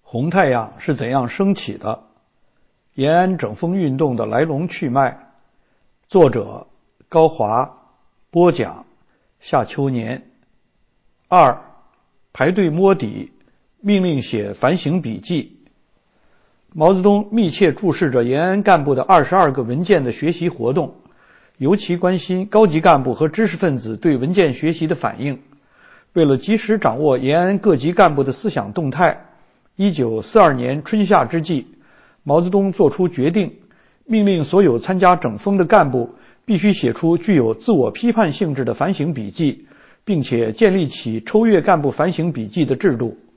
红太阳是怎样升起的？延安整风运动的来龙去脉。作者高华，播讲夏秋年。2. 排队摸底，命令写反省笔记。毛泽东密切注视着延安干部的22个文件的学习活动，尤其关心高级干部和知识分子对文件学习的反应。为了及时掌握延安各级干部的思想动态，1942年春夏之际，毛泽东作出决定，命令所有参加整风的干部必须写出具有自我批判性质的反省笔记，并且建立起抽阅干部反省笔记的制度。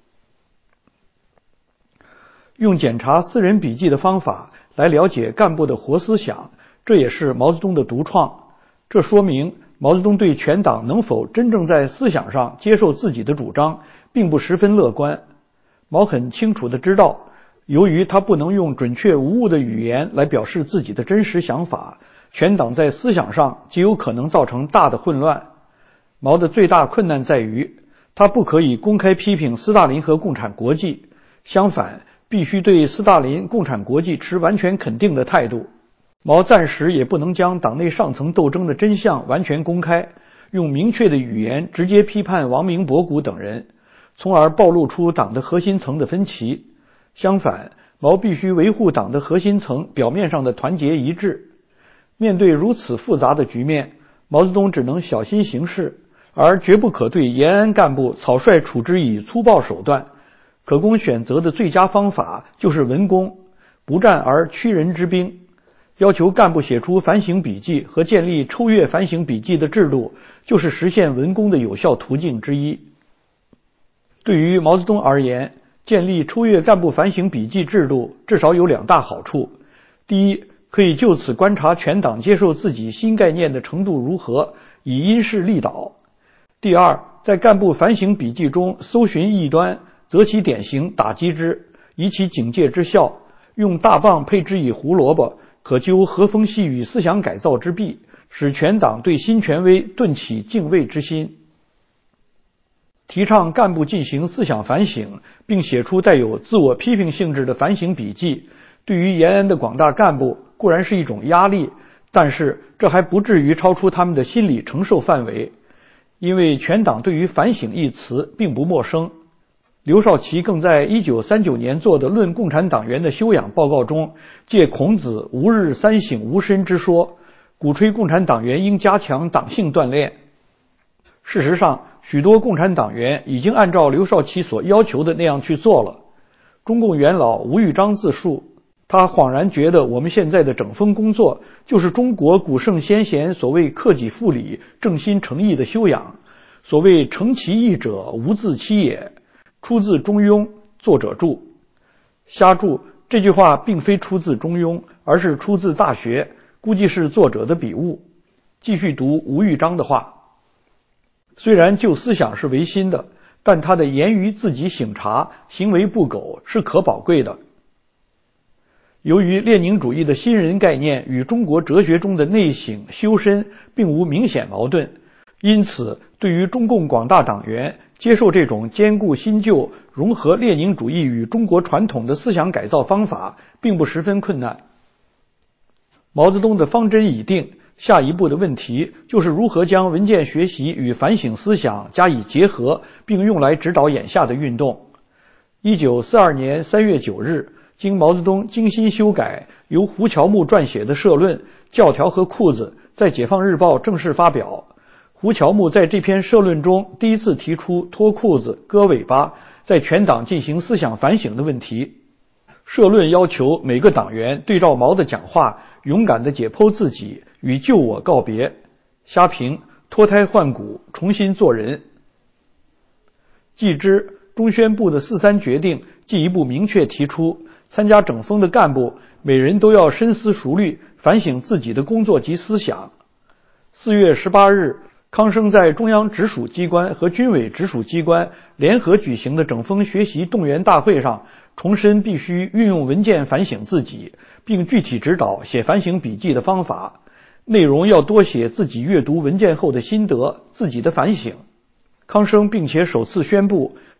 用检查私人笔记的方法来了解干部的活思想，这也是毛泽东的独创。这说明毛泽东对全党能否真正在思想上接受自己的主张并不十分乐观。毛很清楚地知道，由于他不能用准确无误的语言来表示自己的真实想法，全党在思想上极有可能造成大的混乱。毛的最大困难在于，他不可以公开批评斯大林和共产国际，相反，必须对斯大林、共产国际持完全肯定的态度。毛暂时也不能将党内上层斗争的真相完全公开，用明确的语言直接批判王明、博古等人，从而暴露出党的核心层的分歧。相反，毛必须维护党的核心层表面上的团结一致。面对如此复杂的局面，毛泽东只能小心行事，而绝不可对延安干部草率处之以粗暴手段。可供选择的最佳方法就是文攻，不战而屈人之兵。要求干部写出反省笔记和建立抽阅反省笔记的制度，就是实现文攻的有效途径之一。对于毛泽东而言，建立抽阅干部反省笔记制度至少有2大好处。第一，可以就此观察全党接受自己新概念的程度如何，以因势利导。第二，在干部反省笔记中搜寻异端，择其典型，打击之，以其警戒之效，用大棒配之以胡萝卜，可究和风细雨思想改造之弊，使全党对新权威顿起敬畏之心。提倡干部进行思想反省，并写出带有自我批评性质的反省笔记，对于延安的广大干部固然是一种压力，但是这还不至于超出他们的心理承受范围，因为全党对于反省一词并不陌生。刘少奇更在1939年做的《论共产党员的修养》报告中，借孔子吾日三省吾身之说，鼓吹共产党员应加强党性锻炼。事实上，许多共产党员已经按照刘少奇所要求的那样去做了。中共元老吴玉章自述，他恍然觉得我们现在的整风工作就是中国古圣先贤所谓克己复礼、正心诚意的修养。所谓诚其意者，无自欺也。出自中庸，作者注。瞎注，这句话并非出自中庸，而是出自大学，估计是作者的笔误。继续读吴玉章的话。虽然旧思想是唯心的，但他的言语自己省察，行为不苟，是可宝贵的。由于列宁主义的新人概念与中国哲学中的内省修身并无明显矛盾，因此对于中共广大党员接受这种兼顾新旧、融合列宁主义与中国传统的思想改造方法并不十分困难。毛泽东的方针已定，下一步的问题就是如何将文件学习与反省思想加以结合，并用来指导眼下的运动。1942年3月9日，经毛泽东精心修改，由胡乔木撰写的社论《教条和裤子》在解放日报正式发表。胡乔木在这篇社论中第一次提出脱裤子、割尾巴，在全党进行思想反省的问题。社论要求每个党员对照毛的讲话，勇敢地解剖自己，与旧我告别。瞎评，脱胎换骨，重新做人。继之，中宣部的4·3决定进一步明确提出，参加整风的干部每人都要深思熟虑，反省自己的工作及思想。4月18日，康生在中央直属机关和军委直属机关联合举行的整风学习动员大会上，重申必须运用文件反省自己，并具体指导写反省笔记的方法，内容要多写自己阅读文件后的心得，自己的反省。康生并且首次宣布，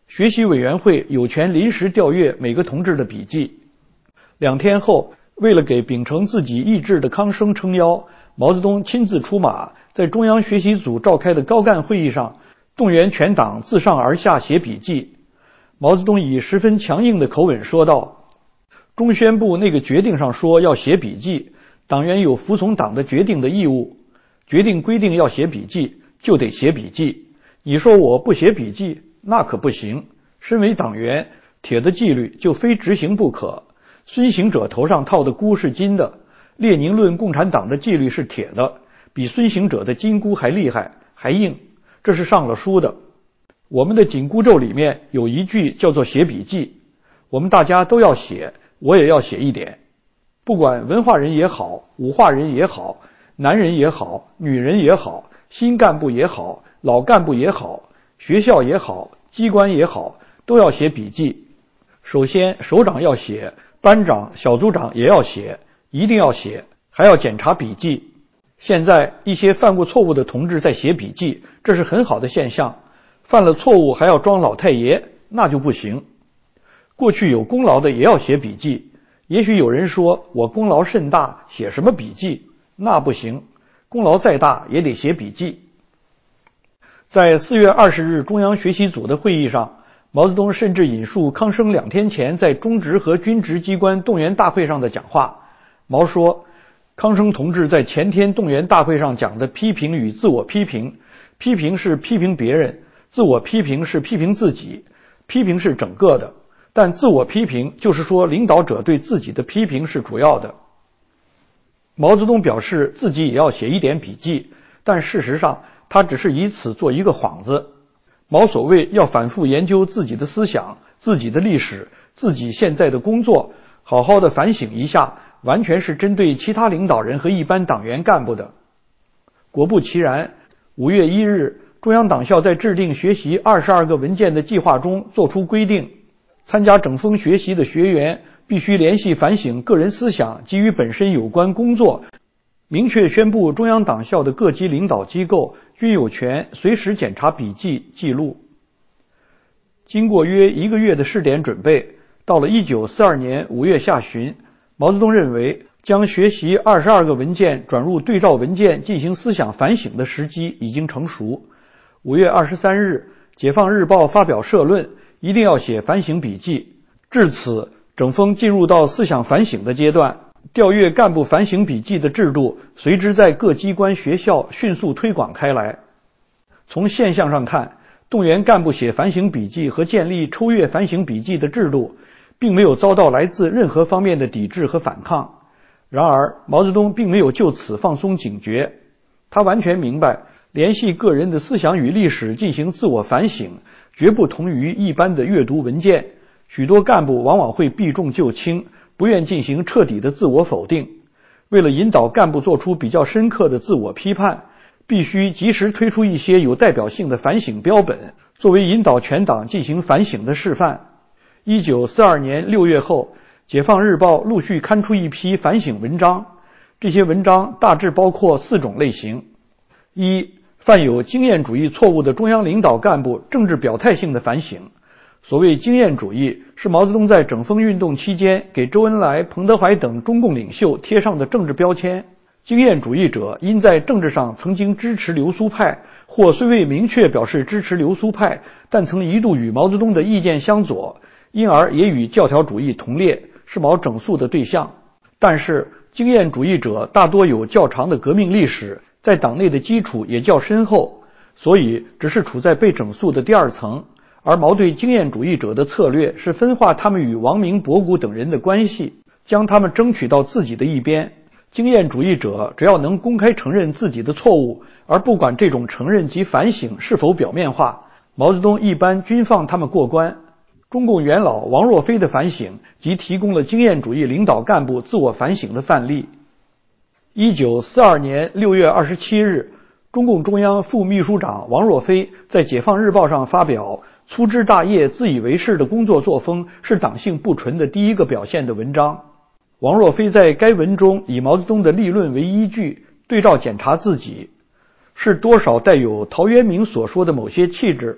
学习委员会有权临时调阅每个同志的笔记。2天后，为了给秉承自己意志的康生撑腰，毛泽东亲自出马，在中央学习组召开的高干会议上，动员全党自上而下写笔记。毛泽东以十分强硬的口吻说道：中宣部那个决定上说要写笔记，党员有服从党的决定的义务，决定规定要写笔记，就得写笔记。你说我不写笔记，那可不行。身为党员，铁的纪律就非执行不可。孙行者头上套的箍是金的，列宁论共产党的纪律是铁的，比孙行者的金箍还厉害，还硬，这是上了书的。我们的紧箍咒里面有一句叫做写笔记，我们大家都要写，我也要写一点。不管文化人也好，武化人也好，男人也好，女人也好，新干部也好，老干部也好，学校也好，机关也好，都要写笔记。首先首长要写，班长、小组长也要写，一定要写，还要检查笔记。现在一些犯过错误的同志在写笔记，这是很好的现象。犯了错误还要装老太爷，那就不行。过去有功劳的也要写笔记。也许有人说我功劳甚大，写什么笔记？那不行，功劳再大也得写笔记。在4月20日中央学习组的会议上，毛泽东甚至引述康生2天前在中职和军职机关动员大会上的讲话。毛说，康生同志在前天动员大会上讲的批评与自我批评，批评是批评别人，自我批评是批评自己，批评是整个的，但自我批评就是说领导者对自己的批评是主要的。毛泽东表示自己也要写一点笔记，但事实上他只是以此做一个幌子。毛所谓要反复研究自己的思想、自己的历史、自己现在的工作，好好的反省一下，完全是针对其他领导人和一般党员干部的。果不其然，5月1日，中央党校在制定学习22个文件的计划中作出规定，参加整风学习的学员必须联系反省个人思想及与本身有关工作，明确宣布中央党校的各级领导机构均有权随时检查笔记记录。经过约1个月的试点准备，到了1942年5月下旬，毛泽东认为将学习22个文件转入对照文件进行思想反省的时机已经成熟。5月23日，解放日报发表社论，一定要写反省笔记。至此，整风进入到思想反省的阶段，调阅干部反省笔记的制度随之在各机关学校迅速推广开来。从现象上看，动员干部写反省笔记和建立抽阅反省笔记的制度，并没有遭到来自任何方面的抵制和反抗。然而，毛泽东并没有就此放松警觉，他完全明白，联系个人的思想与历史进行自我反省，绝不同于一般的阅读文件。许多干部往往会避重就轻，不愿进行彻底的自我否定。为了引导干部做出比较深刻的自我批判，必须及时推出一些有代表性的反省标本，作为引导全党进行反省的示范。1942年6月后，解放日报陆续刊出一批反省文章，这些文章大致包括4种类型：一、犯有经验主义错误的中央领导干部政治表态性的反省。所谓经验主义，是毛泽东在整风运动期间给周恩来、彭德怀等中共领袖贴上的政治标签。经验主义者因在政治上曾经支持流苏派，或虽未明确表示支持流苏派，但曾一度与毛泽东的意见相左，因而也与教条主义同列，是毛整肃的对象。但是经验主义者大多有较长的革命历史，在党内的基础也较深厚，所以只是处在被整肃的第二层。而毛对经验主义者的策略是分化他们与王明、博古等人的关系，将他们争取到自己的一边。经验主义者只要能公开承认自己的错误，而不管这种承认及反省是否表面化，毛泽东一般均放他们过关。中共元老王若飞的反省即提供了经验主义领导干部自我反省的范例。1942年6月27日，中共中央副秘书长王若飞在解放日报上发表粗枝大叶、自以为是的工作作风是党性不纯的第一个表现的文章。王若飞在该文中以毛泽东的立论为依据，对照检查自己，是多少带有陶渊明所说的某些气质，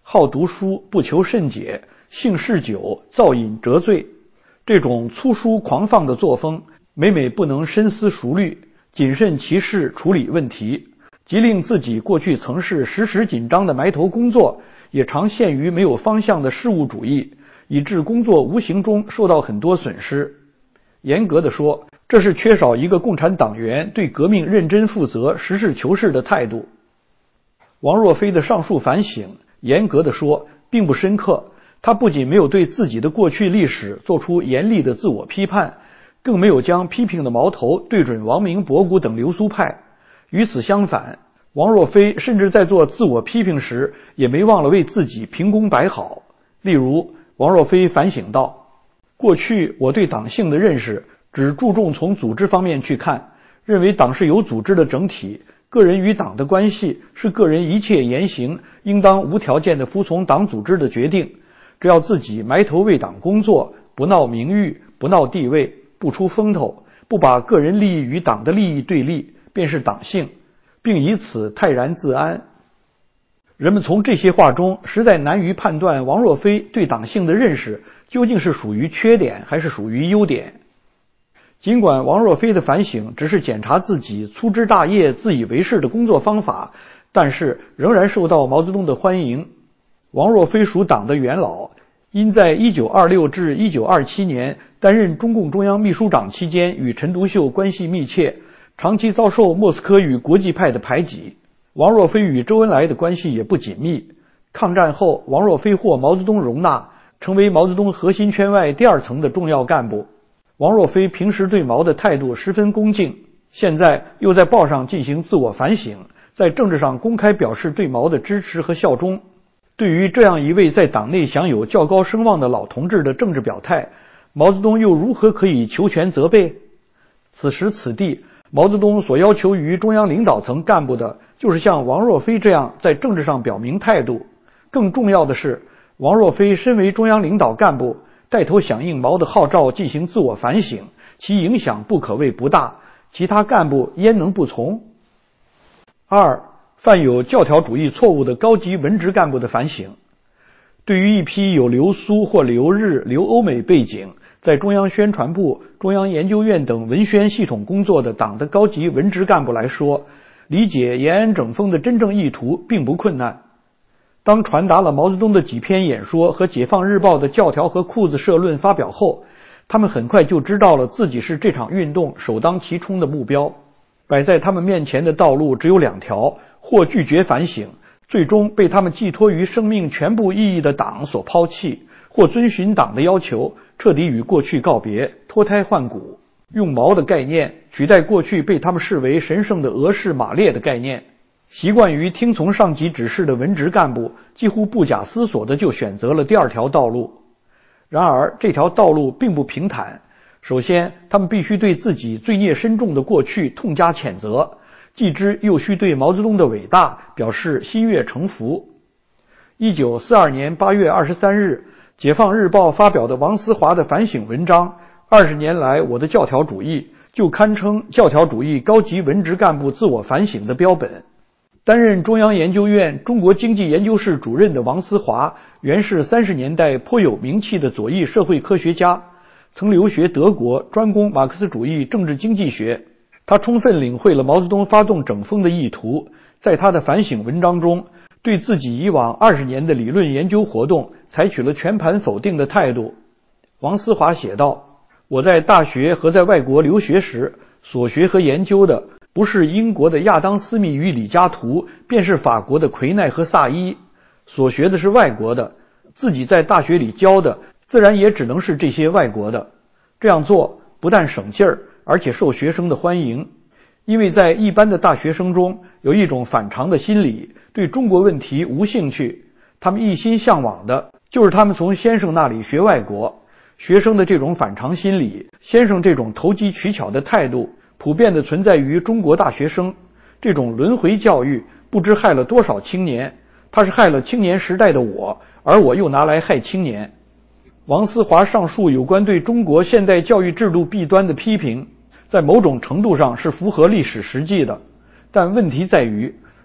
好读书，不求甚解，性嗜酒，造饮折醉。这种粗疏狂放的作风，每每不能深思熟虑，谨慎其事，处理问题，即令自己过去曾是时时紧张的埋头工作，也常陷于没有方向的事务主义，以致工作无形中受到很多损失。严格的说，这是缺少一个共产党员对革命认真负责、实事求是的态度。王若飞的上述反省，严格的说，并不深刻。他不仅没有对自己的过去历史做出严厉的自我批判，更没有将批评的矛头对准王明、博古等流苏派。与此相反，王若飞甚至在做自我批评时，也没忘了为自己评功摆好。例如，王若飞反省道：过去我对党性的认识只注重从组织方面去看，认为党是有组织的整体，个人与党的关系是个人一切言行应当无条件地服从党组织的决定，只要自己埋头为党工作，不闹名誉，不闹地位，不出风头，不把个人利益与党的利益对立，便是党性，并以此泰然自安。人们从这些话中实在难于判断王若飞对党性的认识究竟是属于缺点还是属于优点。尽管王若飞的反省只是检查自己粗枝大叶、自以为是的工作方法，但是仍然受到毛泽东的欢迎。王若飞属党的元老，因在1926至1927年担任中共中央秘书长期间与陈独秀关系密切，长期遭受莫斯科与国际派的排挤。王若飞与周恩来的关系也不紧密。抗战后，王若飞获毛泽东容纳，成为毛泽东核心圈外第二层的重要干部。王若飞平时对毛的态度十分恭敬，现在又在报上进行自我反省，在政治上公开表示对毛的支持和效忠。对于这样一位在党内享有较高声望的老同志的政治表态，毛泽东又如何可以求全责备？此时此地，毛泽东所要求于中央领导层干部的，就是像王若飞这样在政治上表明态度。更重要的是，王若飞身为中央领导干部，带头响应毛的号召进行自我反省，其影响不可谓不大，其他干部焉能不从？二、犯有教条主义错误的高级文职干部的反省。对于一批有留苏或留日、留欧美背景，在中央宣传部、中央研究院等文宣系统工作的党的高级文职干部来说，理解延安整风的真正意图并不困难。当传达了毛泽东的几篇演说和解放日报的教条和裤子社论发表后，他们很快就知道了自己是这场运动首当其冲的目标。摆在他们面前的道路只有两条，或拒绝反省，最终被他们寄托于生命全部意义的党所抛弃，或遵循党的要求，彻底与过去告别，脱胎换骨，用毛的概念取代过去被他们视为神圣的俄式马列的概念。习惯于听从上级指示的文职干部几乎不假思索地就选择了第二条道路。然而这条道路并不平坦，首先他们必须对自己罪孽深重的过去痛加谴责，继之又需对毛泽东的伟大表示心悦诚服。1942年8月23日，解放日报发表的王思华的反省文章20年来我的教条主义，就堪称教条主义高级文职干部自我反省的标本。担任中央研究院中国经济研究室主任的王思华，原是30年代颇有名气的左翼社会科学家，曾留学德国，专攻马克思主义政治经济学。他充分领会了毛泽东发动整风的意图，在他的反省文章中，对自己以往20年的理论研究活动采取了全盘否定的态度。王思华写道：我在大学和在外国留学时，所学和研究的不是英国的亚当·斯密与李嘉图，便是法国的奎奈和萨伊，所学的是外国的，自己在大学里教的自然也只能是这些外国的。这样做不但省劲儿，而且受学生的欢迎。因为在一般的大学生中有一种反常的心理，对中国问题无兴趣，他们一心向往的就是他们从先生那里学外国。学生的这种反常心理，先生这种投机取巧的态度，普遍地存在于中国大学生。这种轮回教育不知害了多少青年，它是害了青年时代的我，而我又拿来害青年。王思华上述有关对中国现代教育制度弊端的批评，在某种程度上是符合历史实际的，但问题在于，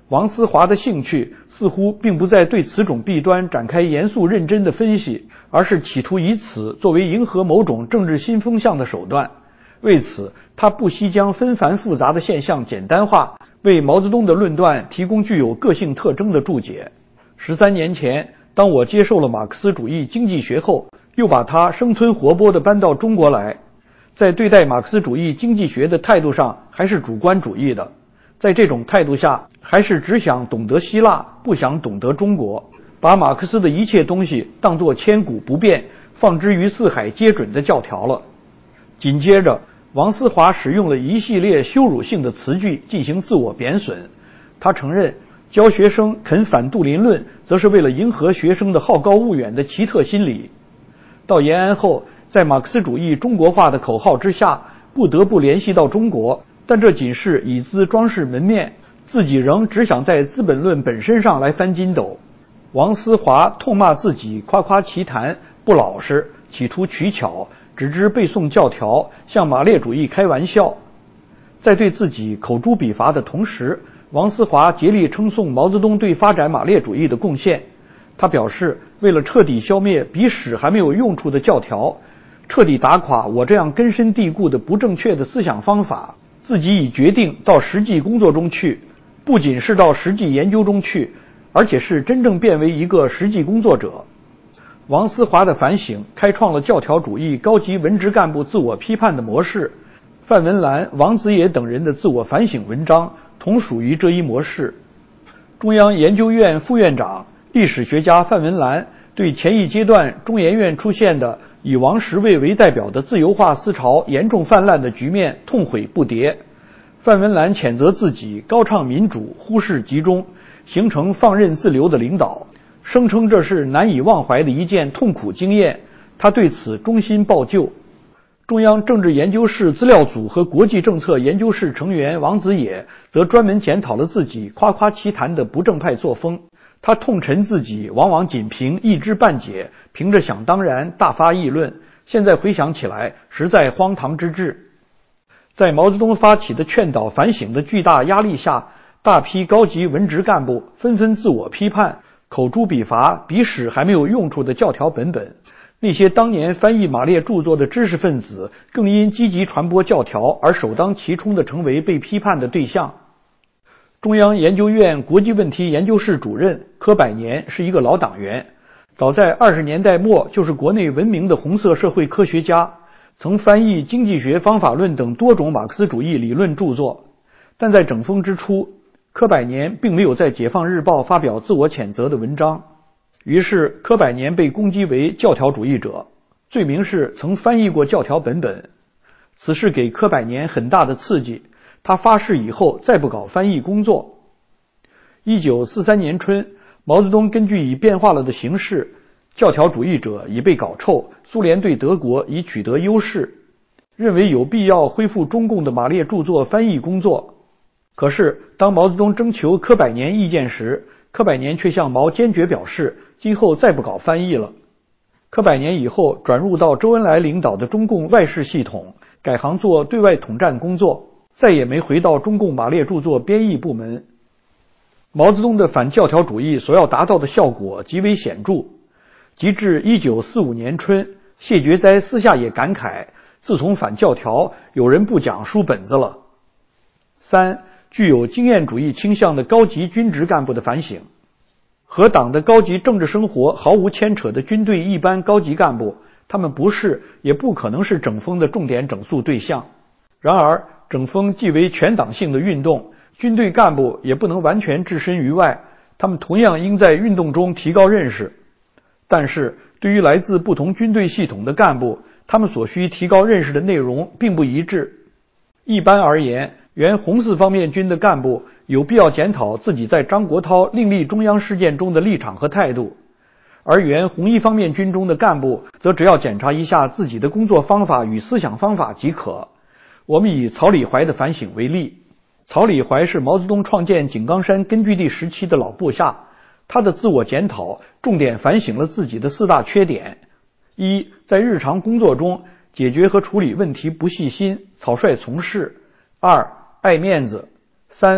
王思华的兴趣似乎并不在对此种弊端展开严肃认真的分析，而是企图以此作为迎合某种政治新风向的手段。为此，他不惜将纷繁复杂的现象简单化，为毛泽东的论断提供具有个性特征的注解。13年前，当我接受了马克思主义经济学后，又把它生吞活剥地搬到中国来，在对待马克思主义经济学的态度上还是主观主义的。在这种态度下，还是只想懂得希腊，不想懂得中国，把马克思的一切东西当作千古不变、放之于四海皆准的教条了。紧接着，王思华使用了一系列羞辱性的词句进行自我贬损。他承认，教学生肯反杜林论，则是为了迎合学生的好高骛远的奇特心理。到延安后，在马克思主义中国化的口号之下，不得不联系到中国，但这仅是以资装饰门面，自己仍只想在《资本论》本身上来翻筋斗。王思华痛骂自己夸夸其谈，不老实，企图取巧，只知背诵教条，向马列主义开玩笑。在对自己口诛笔伐的同时，王思华竭力称颂毛泽东对发展马列主义的贡献。他表示，为了彻底消灭比史还没有用处的教条，彻底打垮我这样根深蒂固的不正确的思想方法，自己已决定到实际工作中去，不仅是到实际研究中去，而且是真正变为一个实际工作者。王思华的反省开创了教条主义高级文职干部自我批判的模式，范文澜、王子野等人的自我反省文章同属于这一模式。中央研究院副院长、历史学家范文澜对前一阶段中研院出现的以王石卫为代表的自由化思潮严重泛滥的局面痛悔不迭。范文澜谴责自己高唱民主，忽视集中，形成放任自流的领导，声称这是难以忘怀的一件痛苦经验，他对此衷心报救。中央政治研究室资料组和国际政策研究室成员王子野则专门检讨了自己夸夸其谈的不正派作风。他痛陈自己往往仅凭一知半解，凭着想当然大发议论，现在回想起来实在荒唐之至。在毛泽东发起的劝导反省的巨大压力下，大批高级文职干部纷纷自我批判，口诛笔伐比史还没有用处的教条本本。那些当年翻译马列著作的知识分子，更因积极传播教条而首当其冲地成为被批判的对象。中央研究院国际问题研究室主任柯百年是一个老党员，早在20年代末就是国内闻名的红色社会科学家，曾翻译《经济学方法论》等多种马克思主义理论著作。但在整风之初，柯百年并没有在《解放日报》发表自我谴责的文章，于是柯百年被攻击为教条主义者，罪名是曾翻译过教条本本。此事给柯百年很大的刺激，他发誓以后再不搞翻译工作。1943年春，毛泽东根据已变化了的形势，教条主义者已被搞臭，苏联对德国已取得优势，认为有必要恢复中共的马列著作翻译工作。可是当毛泽东征求柯百年意见时，柯百年却向毛坚决表示今后再不搞翻译了。柯百年以后转入到周恩来领导的中共外事系统，改行做对外统战工作，再也没回到中共马列著作编译部门。毛泽东的反教条主义所要达到的效果极为显著，及至1945年春，谢觉哉私下也感慨，自从反教条，有人不讲书本子了。3. 具有经验主义倾向的高级军职干部的反省。和党的高级政治生活毫无牵扯的军队一般高级干部，他们不是也不可能是整风的重点整肃对象。然而整风既为全党性的运动，军队干部也不能完全置身于外，他们同样应在运动中提高认识。但是对于来自不同军队系统的干部，他们所需提高认识的内容并不一致。一般而言，原红四方面军的干部有必要检讨自己在张国焘另立中央事件中的立场和态度，而原红一方面军中的干部则只要检查一下自己的工作方法与思想方法即可。我们以曹礼怀的反省为例，曹礼怀是毛泽东创建井冈山根据地时期的老部下，他的自我检讨重点反省了自己的4大缺点：一，在日常工作中解决和处理问题不细心，草率从事；2，爱面子；3，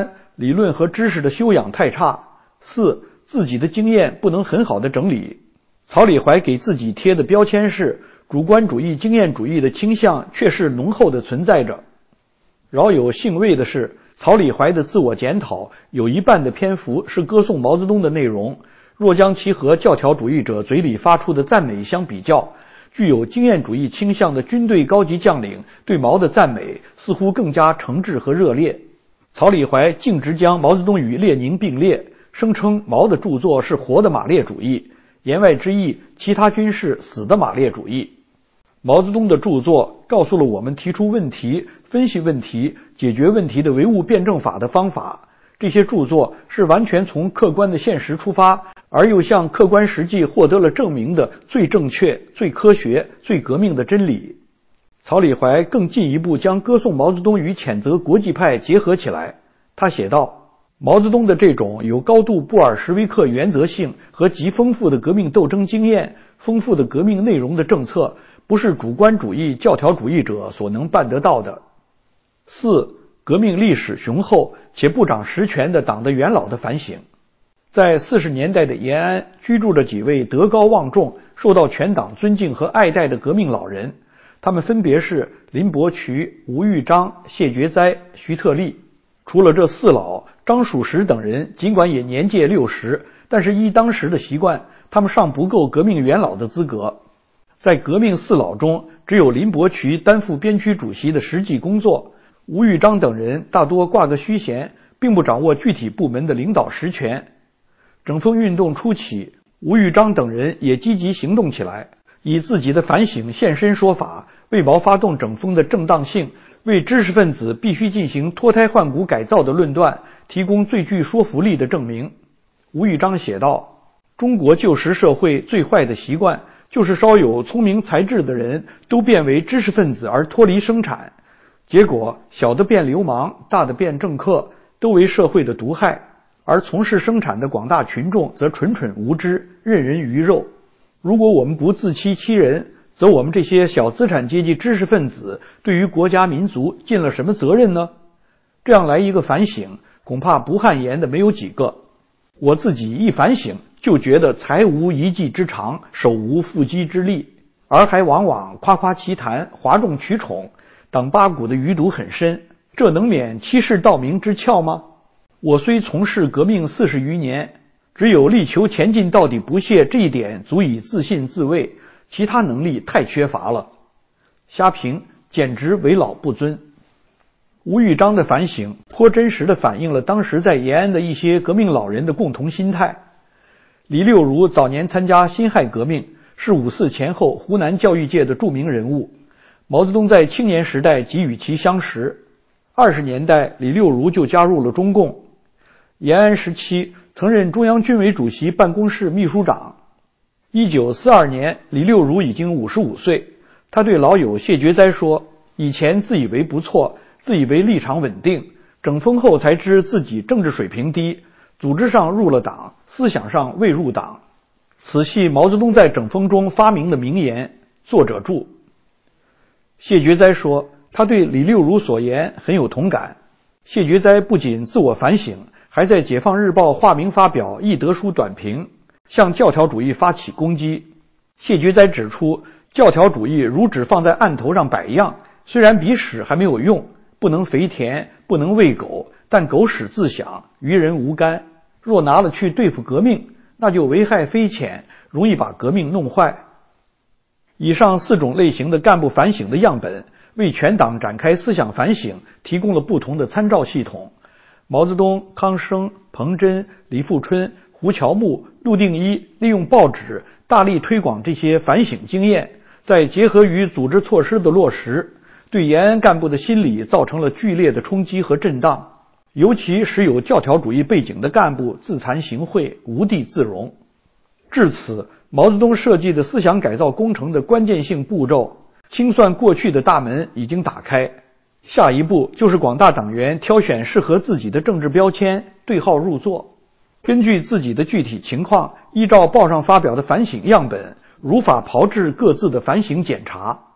理论和知识的修养太差；四、自己的经验不能很好的整理。曹李怀给自己贴的标签是主观主义、经验主义的倾向却是浓厚的存在着。饶有兴味的是，曹李怀的自我检讨有一半的篇幅是歌颂毛泽东的内容，若将其和教条主义者嘴里发出的赞美相比较，具有经验主义倾向的军队高级将领对毛的赞美似乎更加诚挚和热烈。曹李怀径直将毛泽东与列宁并列，声称毛的著作是活的马列主义，言外之意，其他均是死的马列主义。毛泽东的著作告诉了我们提出问题、分析问题、解决问题的唯物辩证法的方法。这些著作是完全从客观的现实出发，而又向客观实际获得了证明的最正确、最科学、最革命的真理。曹李怀更进一步将歌颂毛泽东与谴责国际派结合起来。他写道，毛泽东的这种有高度布尔什维克原则性和极丰富的革命斗争经验、丰富的革命内容的政策，不是主观主义、教条主义者所能办得到的。四、革命历史雄厚且不长实权的党的元老的反省。在40年代的延安居住着几位德高望重、受到全党尊敬和爱戴的革命老人，他们分别是林伯渠、吴玉章、谢觉哉、徐特立。除了这四老，张曙实等人尽管也年届60，但是依当时的习惯，他们尚不够革命元老的资格。在革命四老中，只有林伯渠担负边区主席的实际工作，吴玉章等人大多挂个虚衔，并不掌握具体部门的领导实权。整风运动初期，吴玉章等人也积极行动起来，以自己的反省现身说法，为毛发动整风的正当性，为知识分子必须进行脱胎换骨改造的论断提供最具说服力的证明。吴玉章写道，中国旧时社会最坏的习惯就是稍有聪明才智的人都变为知识分子而脱离生产，结果小的变流氓，大的变政客，都为社会的毒害，而从事生产的广大群众则蠢蠢无知，任人鱼肉。如果我们不自欺欺人，则我们这些小资产阶级知识分子对于国家民族尽了什么责任呢？这样来一个反省，恐怕不汗颜的没有几个。我自己一反省，就觉得才无一技之长，手无缚鸡之力，而还往往夸夸其谈，哗众取宠，党八股的余毒很深，这能免欺世盗名之窍吗？我虽从事革命40余年，只有力求前进到底不懈这一点足以自信自慰，其他能力太缺乏了。瞎评简直为老不尊。吴玉章的反省颇真实地反映了当时在延安的一些革命老人的共同心态。李六如早年参加辛亥革命，是5·4前后湖南教育界的著名人物，毛泽东在青年时代即与其相识。20年代，李六如就加入了中共。延安时期曾任中央军委主席办公室秘书长。1942年，李六如已经55岁。他对老友谢觉哉说，以前自以为不错，自以为立场稳定，整风后才知自己政治水平低，组织上入了党，思想上未入党。此系毛泽东在整风中发明的名言，作者注。谢觉哉说，他对李六如所言很有同感。谢觉哉不仅自我反省，还在解放日报化名发表易德书短评，向教条主义发起攻击。谢觉哉指出，教条主义如只放在案头上摆样，虽然比屎还没有用，不能肥田，不能喂狗，但狗屎自响，于人无干。若拿了去对付革命，那就危害非浅，容易把革命弄坏。以上4种类型的干部反省的样本，为全党展开思想反省提供了不同的参照系统。毛泽东、康生、彭真、李富春、胡乔木、陆定一利用报纸大力推广这些反省经验，再结合于组织措施的落实，对延安干部的心理造成了剧烈的冲击和震荡，尤其使有教条主义背景的干部自惭形秽，无地自容。至此，毛泽东设计的思想改造工程的关键性步骤，清算过去的大门已经打开。下一步就是广大党员挑选适合自己的政治标签，对号入座，根据自己的具体情况，依照报上发表的反省样本，如法炮制各自的反省检查。